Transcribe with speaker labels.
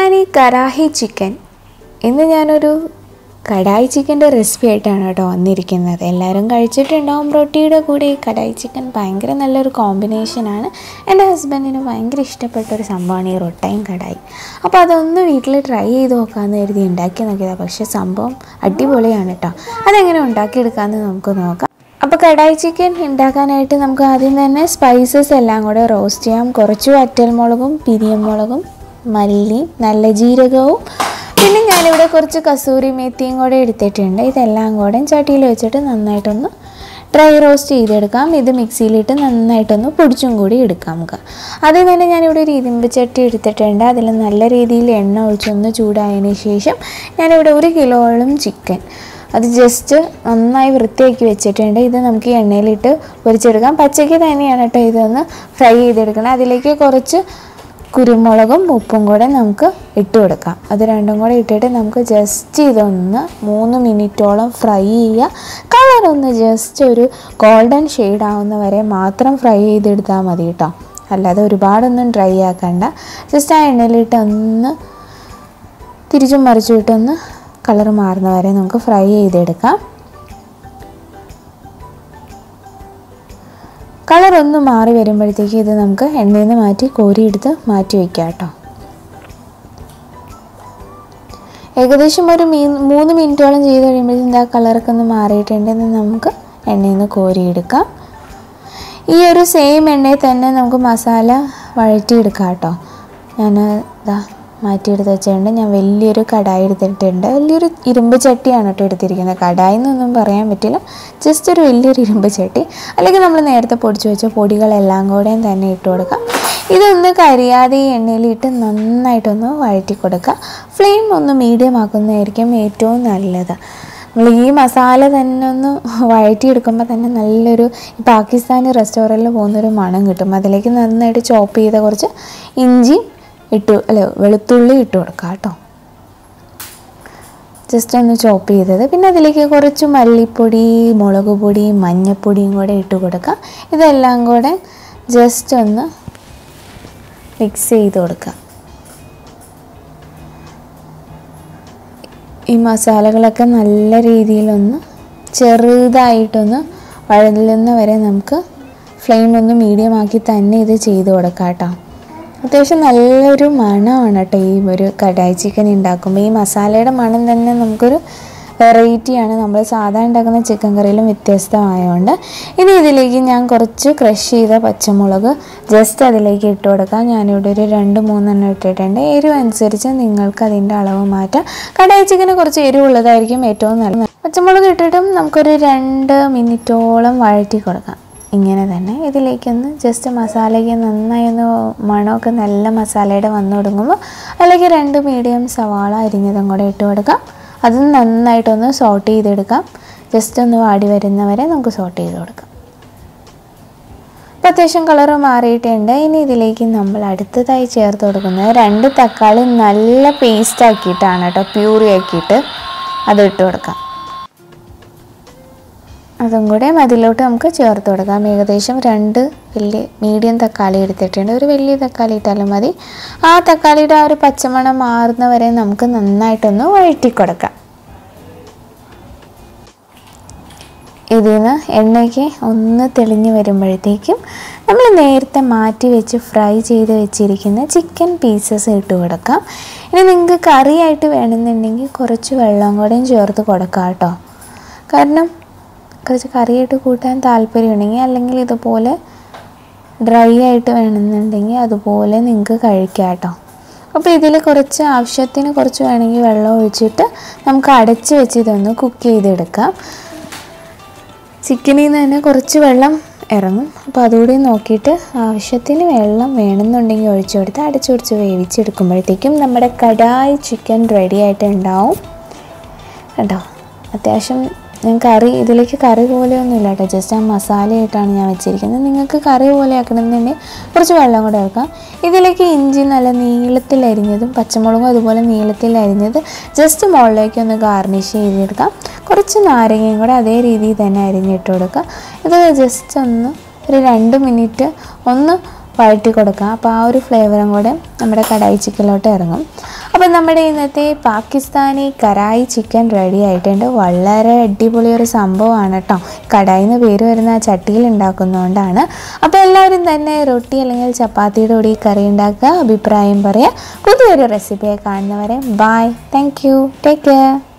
Speaker 1: Pakistani Karahi chicken. ഇന്ന് ഞാനൊരു കടായി ചിക്കൻ്റെ റെസിപ്പി ആയിട്ടാണ് കേട്ടോ വന്നിരിക്കുന്നത്. എല്ലാവരും കഴിച്ചിട്ടുണ്ടാവും. റൊട്ടിയുടെ കൂടെ ഈ കടായി ചിക്കൻ ഭയങ്കര നല്ലൊരു കോമ്പിനേഷനാണ്. എൻ്റെ ഹസ്ബൻഡിന് ഭയങ്കര ഇഷ്ടപ്പെട്ടൊരു സംഭവമാണ് ഈ റൊട്ടയും കടായി. അപ്പോൾ അതൊന്ന് വീട്ടിൽ ട്രൈ ചെയ്ത് നോക്കാമെന്ന് കരുതി ഉണ്ടാക്കി നോക്കിയതാണ്. പക്ഷേ സംഭവം അടിപൊളിയാണ് കേട്ടോ. അതെങ്ങനെ ഉണ്ടാക്കിയെടുക്കാമെന്ന് നമുക്ക് നോക്കാം. അപ്പോൾ കടായി ചിക്കൻ ഉണ്ടാക്കാനായിട്ട് നമുക്ക് ആദ്യം തന്നെ സ്പൈസസ് എല്ലാം കൂടെ റോസ്റ്റ് ചെയ്യാം. കുറച്ച് വറ്റൽമുളകും പിരിയമുളകും മല്ലി നല്ല ജീരകവും പിന്നെ ഞാനിവിടെ കുറച്ച് കസൂരി മെത്തിയും കൂടെ എടുത്തിട്ടുണ്ട്. ഇതെല്ലാം കൂടെ ചട്ടിയിൽ വെച്ചിട്ട് നന്നായിട്ടൊന്ന് ഡ്രൈ റോസ്റ്റ് ചെയ്തെടുക്കാം. ഇത് മിക്സിയിലിട്ട് നന്നായിട്ടൊന്ന് പൊടിച്ചും കൂടി എടുക്കാം നമുക്ക്. ആദ്യം തന്നെ ഞാനിവിടെ ഒരു ഇരുമ്പ് ചട്ടി എടുത്തിട്ടുണ്ട്. അതിൽ നല്ല രീതിയിൽ എണ്ണ ഒഴിച്ചൊന്ന് ചൂടായതിന് ശേഷം ഞാനിവിടെ 1 കിലോളം ചിക്കൻ അത് ജസ്റ്റ് നന്നായി വൃത്തിയാക്കി വെച്ചിട്ടുണ്ട്. ഇത് നമുക്ക് ഈ എണ്ണയിലിട്ട് പൊരിച്ചെടുക്കാം. പച്ചയ്ക്ക് തന്നെയാണ് കേട്ടോ ഇതൊന്ന് ഫ്രൈ ചെയ്തെടുക്കണം. അതിലേക്ക് കുറച്ച് കുരുമുളകും ഉപ്പും കൂടെ നമുക്ക് ഇട്ട് കൊടുക്കാം. അത് രണ്ടും കൂടെ ഇട്ടിട്ട് നമുക്ക് ജസ്റ്റ് ഇതൊന്ന് 3 മിനിറ്റോളം ഫ്രൈ ചെയ്യുക. കളറൊന്ന് ജസ്റ്റ് ഒരു ഗോൾഡൻ ഷെയ്ഡ് ആവുന്ന വരെ മാത്രം ഫ്രൈ ചെയ്തെടുത്താൽ മതി കേട്ടോ. അല്ലാതെ ഒരുപാടൊന്നും ഡ്രൈ ആക്കണ്ട. ജസ്റ്റ് ആ എണ്ണയിലിട്ട് ഒന്ന് തിരിച്ചും മറിച്ചും ഇട്ടൊന്ന് കളർ മാറുന്ന വരെ നമുക്ക് ഫ്രൈ ചെയ്തെടുക്കാം. കളർ ഒന്ന് മാറി വരുമ്പോഴത്തേക്ക് ഇത് നമുക്ക് എണ്ണയിൽ നിന്ന് മാറ്റി കോരിയെടുത്ത് മാറ്റി വയ്ക്കാം കേട്ടോ. ഏകദേശം ഒരു 3 മിനിറ്റോളം ചെയ്ത് കഴിയുമ്പോഴത്തേക്കും ഇതാ കളറൊക്കെ ഒന്ന് മാറിയിട്ടുണ്ടെങ്കിൽ നമുക്ക് എണ്ണയിൽ നിന്ന് കോരിയെടുക്കാം. ഈ ഒരു സെയിം എണ്ണയിൽ തന്നെ നമുക്ക് മസാല വഴറ്റിയെടുക്കാം കേട്ടോ. ഞാൻ ഇതാ മാറ്റിയെടുത്ത് വെച്ചിട്ടുണ്ട്. ഞാൻ വലിയൊരു കടായി എടുത്തിട്ടുണ്ട്. വലിയൊരു ഇരുമ്പ് ചട്ടിയാണ് കേട്ടോ എടുത്തിരിക്കുന്നത്. കടായി എന്നൊന്നും പറയാൻ പറ്റില്ല, ജസ്റ്റ് ഒരു വലിയൊരു ഇരുമ്പ് ചട്ടി. അല്ലെങ്കിൽ നമ്മൾ നേരത്തെ പൊടിച്ച് വെച്ച പൊടികളെല്ലാം കൂടെയും തന്നെ ഇട്ട് കൊടുക്കാം. ഇതൊന്ന് കരിയാതെ ഈ എണ്ണയിലിട്ട് നന്നായിട്ടൊന്ന് വഴറ്റി കൊടുക്കുക. ഫ്ലെയിം ഒന്ന് മീഡിയം ആക്കുന്നതായിരിക്കും ഏറ്റവും നല്ലത്. നമ്മൾ ഈ മസാല തന്നെ ഒന്ന് വഴറ്റിയെടുക്കുമ്പോൾ തന്നെ നല്ലൊരു പാകിസ്ഥാനി റെസ്റ്റോറൻറ്റിൽ പോകുന്നൊരു മണം കിട്ടും. അതിലേക്ക് നന്നായിട്ട് ചോപ്പ് ചെയ്ത കുറച്ച് ഇഞ്ചി വെളുത്തുള്ളി ഇട്ട് കൊടുക്കുക കേട്ടോ. ജസ്റ്റ് ഒന്ന് ചോപ്പ് ചെയ്തത്. പിന്നെ അതിലേക്ക് കുറച്ച് മല്ലിപ്പൊടി മുളക് പൊടി മഞ്ഞൾപ്പൊടിയും കൂടെ ഇട്ട് കൊടുക്കുക. ഇതെല്ലാം കൂടെ ജസ്റ്റ് ഒന്ന് മിക്സ് ചെയ്ത് കൊടുക്കുക. ഈ മസാലകളൊക്കെ നല്ല രീതിയിലൊന്ന് ചെറുതായിട്ടൊന്ന് വഴലുന്ന വരെ നമുക്ക് ഫ്ലെയിം ഒന്ന് മീഡിയം ആക്കി തന്നെ ഇത് ചെയ്ത് കൊടുക്കാം കേട്ടോ. അത്യാവശ്യം നല്ലൊരു മണമാണ് കേട്ടോ ഈ ഒരു കടായി ചിക്കൻ ഉണ്ടാക്കുമ്പോൾ. ഈ മസാലയുടെ മണം തന്നെ നമുക്കൊരു വെറൈറ്റിയാണ്. നമ്മൾ സാധാരണ ഉണ്ടാക്കുന്ന ചിക്കൻ കറിയിലും വ്യത്യസ്തമായതുകൊണ്ട് ഇനി ഇതിലേക്ക് ഞാൻ കുറച്ച് ക്രഷ് ചെയ്ത പച്ചമുളക് ജസ്റ്റ് അതിലേക്ക് ഇട്ട് കൊടുക്കാം. ഞാനിവിടെ ഒരു 2-3 ഇട്ടിട്ടുണ്ട്. എരിവ് അനുസരിച്ച് നിങ്ങൾക്ക് അതിൻ്റെ അളവ് മാറ്റാം. കടായി ചിക്കന് കുറച്ച് എരിവുള്ളതായിരിക്കും ഏറ്റവും നല്ലത്. പച്ചമുളക് ഇട്ടിട്ടും നമുക്കൊരു 2 മിനിറ്റോളം വഴറ്റി കൊടുക്കാം. ഇങ്ങനെ തന്നെ ഇതിലേക്കൊന്ന് ജസ്റ്റ് മസാലയ്ക്ക് നന്നായി ഒന്ന് മണമൊക്കെ നല്ല മസാലയുടെ വന്നു തുടങ്ങുമ്പോൾ അതിലേക്ക് 2 മീഡിയം സവാള അരിഞ്ഞതും കൂടെ ഇട്ട് കൊടുക്കാം. അത് നന്നായിട്ടൊന്ന് സോട്ട് ചെയ്തെടുക്കാം. ജസ്റ്റ് ഒന്ന് വാടി വരുന്നവരെ നമുക്ക് സോട്ട് ചെയ്ത് കൊടുക്കാം. അപ്പോൾ അത്യാവശ്യം കളർ മാറിയിട്ടുണ്ട്. ഇനി ഇതിലേക്ക് നമ്മൾ അടുത്തതായി ചേർത്ത് കൊടുക്കുന്നത് 2 തക്കാളി നല്ല പേസ്റ്റ് ആക്കിയിട്ടാണ് കേട്ടോ, പ്യൂറി ആക്കിയിട്ട് അത് ഇട്ട് കൊടുക്കാം. അതും കൂടെ അതിലോട്ട് നമുക്ക് ചേർത്ത് കൊടുക്കാം. ഏകദേശം 2 വലിയ മീഡിയം തക്കാളി എടുത്തിട്ടുണ്ട്. ഒരു വലിയ തക്കാളി ഇട്ടാലും മതി. ആ തക്കാളിയുടെ ആ ഒരു പച്ചമണം മാറുന്ന വരെ നമുക്ക് നന്നായിട്ടൊന്ന് വഴറ്റി കൊടുക്കാം. ഇതിൽ നിന്ന് എണ്ണയ്ക്ക് ഒന്ന് തെളിഞ്ഞ് വരുമ്പോഴത്തേക്കും നമ്മൾ നേരത്തെ മാറ്റി വെച്ച് ഫ്രൈ ചെയ്ത് വെച്ചിരിക്കുന്ന ചിക്കൻ പീസസ് ഇട്ട് കൊടുക്കാം. ഇനി നിങ്ങൾക്ക് കറിയായിട്ട് വേണമെന്നുണ്ടെങ്കിൽ കുറച്ച് വെള്ളം കൂടെയും ചേർത്ത് കൊടുക്കാം കേട്ടോ. കാരണം കുറച്ച് കറിയായിട്ട് കൂട്ടാൻ താല്പര്യമുണ്ടെങ്കിൽ, അല്ലെങ്കിൽ ഇതുപോലെ ഡ്രൈ ആയിട്ട് വേണമെന്നുണ്ടെങ്കിൽ അതുപോലെ നിങ്ങൾക്ക് കഴിക്കാം കേട്ടോ. അപ്പോൾ ഇതിൽ കുറച്ച് ആവശ്യത്തിന് കുറച്ച് വേണമെങ്കിൽ വെള്ളം ഒഴിച്ചിട്ട് നമുക്ക് അടച്ച് വെച്ച് ഇതൊന്ന് കുക്ക് ചെയ്തെടുക്കാം. ചിക്കനിൽ നിന്ന് തന്നെ കുറച്ച് വെള്ളം ഇറങ്ങും. അപ്പോൾ അതുകൂടി നോക്കിയിട്ട് ആവശ്യത്തിന് വെള്ളം വേണമെന്നുണ്ടെങ്കിൽ ഒഴിച്ചു കൊടുത്ത് അടച്ചു പിടിച്ച് വേവിച്ചെടുക്കുമ്പോഴത്തേക്കും നമ്മുടെ കടായി ചിക്കൻ റെഡി ആയിട്ട് ഉണ്ടാവും കേട്ടോ. അത്യാവശ്യം ഞാൻ ഇതിലേക്ക് കറി പോലെയൊന്നുമില്ല കേട്ടോ, ജസ്റ്റ് ആ മസാലയായിട്ടാണ് ഞാൻ വെച്ചിരിക്കുന്നത്. നിങ്ങൾക്ക് കറി പോലെ ആക്കണമെന്നുണ്ടെങ്കിൽ കുറച്ച് വെള്ളം കൂടെ വെക്കാം. ഇതിലേക്ക് ഇഞ്ചി നല്ല നീളത്തിൽ അരിഞ്ഞതും പച്ചമുളകും അതുപോലെ നീളത്തിൽ അരിഞ്ഞത് ജസ്റ്റ് മുകളിലേക്ക് ഒന്ന് ഗാർണിഷ് ചെയ്തെടുക്കാം. കുറച്ച് നാരങ്ങയും കൂടെ അതേ രീതിയിൽ തന്നെ അരിഞ്ഞിട്ട് കൊടുക്കുക. ഇത് ജസ്റ്റ് ഒന്ന് ഒരു 2 മിനിറ്റ് ഒന്ന് വഴറ്റി കൊടുക്കുക. അപ്പോൾ ആ ഒരു ഫ്ലേവറും കൂടെ നമ്മുടെ കടായി ചിക്കനിലോട്ട് ഇറങ്ങും. അപ്പോൾ നമ്മുടെ ഇന്നത്തെ പാകിസ്ഥാനി കറായി ചിക്കൻ റെഡി ആയിട്ടുണ്ട്. വളരെ അടിപൊളിയൊരു സംഭവമാണ് കേട്ടോ. കടായി എന്ന് പേര് വരുന്ന ആ ചട്ടിയിൽ ഉണ്ടാക്കുന്നതുകൊണ്ടാണ്. അപ്പോൾ എല്ലാവരും തന്നെ റൊട്ടി അല്ലെങ്കിൽ ചപ്പാത്തിയുടെ കൂടി കറി ഉണ്ടാക്കുക, അഭിപ്രായം പറയുക. പുതിയൊരു റെസിപ്പിയെ കാണുന്നവരെ bye, thank you, take care.